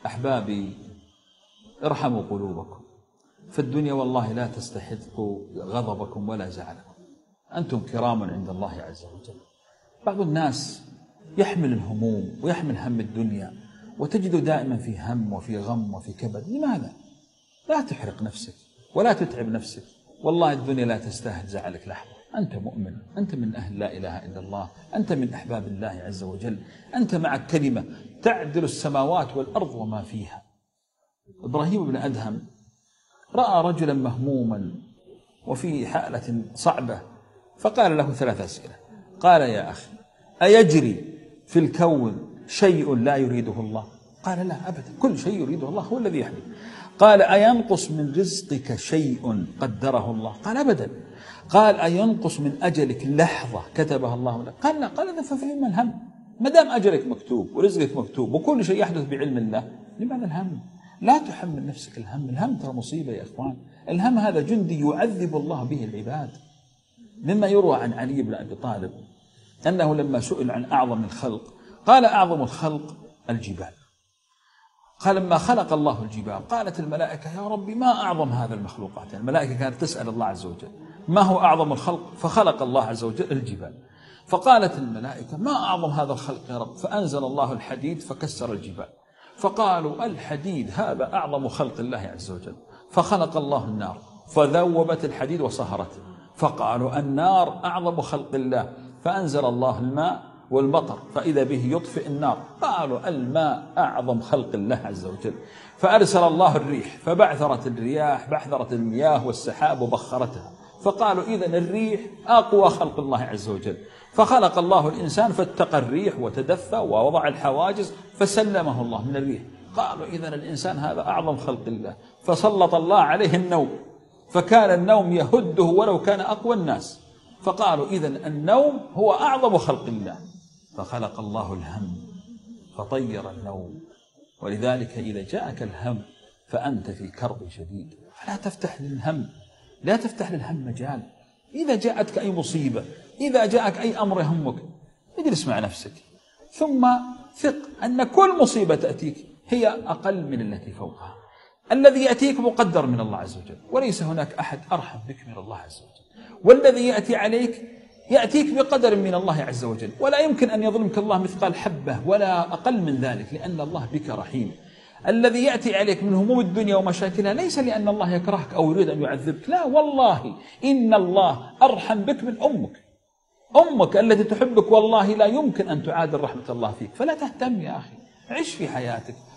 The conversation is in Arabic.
أحبابي ارحموا قلوبكم، فالدنيا والله لا تستحق غضبكم ولا زعلكم، أنتم كرام عند الله عز وجل. بعض الناس يحمل الهموم ويحمل هم الدنيا وتجد دائما في هم وفي غم وفي كبد. لماذا؟ لا تحرق نفسك ولا تتعب نفسك، والله الدنيا لا تستاهل زعلك لحظة. أنت مؤمن، أنت من أهل لا إله إلا الله، أنت من أحباب الله عز وجل، أنت معك كلمة تعدل السماوات والأرض وما فيها. إبراهيم بن أدهم رأى رجلا مهموما وفي حالة صعبة، فقال له 3 أسئلة. قال: يا أخي، أيجري في الكون شيء لا يريده الله؟ قال: لا أبدا، كل شيء يريده الله هو الذي يحدث. قال: أينقص من رزقك شيء قدره الله؟ قال: أبدا. قال: أينقص من أجلك لحظة كتبها الله لك؟ قال: لا. قال: إذا ففيما الهم؟ ما دام أجلك مكتوب ورزقك مكتوب وكل شيء يحدث بعلم الله، لماذا الهم؟ لا تحمل نفسك الهم. الهم ترى مصيبة يا إخوان. الهم هذا جندي يعذب الله به العباد. مما يروى عن علي بن أبي طالب أنه لما سئل عن أعظم الخلق قال: أعظم الخلق الجبال. قال: لما خلق الله الجبال قالت الملائكة: يا رب ما أعظم هذا المخلوقات. الملائكة كانت تسأل الله عز وجل ما هو أعظم الخلق، فخلق الله عز وجل الجبال. فقالت الملائكة: ما أعظم هذا الخلق يا رب؟ فأنزل الله الحديد فكسر الجبال. فقالوا: الحديد هذا أعظم خلق الله عز وجل. فخلق الله النار فذوبت الحديد وصهرته. فقالوا: النار أعظم خلق الله. فأنزل الله الماء والمطر فإذا به يطفئ النار. قالوا: الماء أعظم خلق الله عز وجل. فأرسل الله الريح فبعثرت الرياح بعثرت المياه والسحاب وبخرتها. فقالوا: إذن الريح أقوى خلق الله عز وجل. فخلق الله الإنسان فاتقى الريح وتدفى ووضع الحواجز فسلمه الله من الريح. قالوا: إذن الإنسان هذا أعظم خلق الله. فسلط الله عليه النوم فكان النوم يهده ولو كان أقوى الناس. فقالوا: إذن النوم هو أعظم خلق الله. فخلق الله الهم فطير النوم. ولذلك إذا جاءك الهم فأنت في كرب شديد، فلا تفتح للهم، لا تفتح للهم مجال. إذا جاءتك أي مصيبة، إذا جاءك أي أمر يهمك، اجلس مع نفسك ثم ثق أن كل مصيبة تأتيك هي أقل من التي فوقها. الذي يأتيك مقدر من الله عز وجل، وليس هناك أحد أرحم بك من الله عز وجل. والذي يأتي عليك يأتيك بقدر من الله عز وجل، ولا يمكن أن يظلمك الله مثقال حبة ولا أقل من ذلك، لأن الله بك رحيم. الذي يأتي عليك من هموم الدنيا ومشاكلها ليس لأن الله يكرهك أو يريد أن يعذبك، لا والله إن الله أرحم بك من أمك التي تحبك، والله لا يمكن أن تعادل رحمة الله فيك. فلا تهتم يا أخي، عش في حياتك،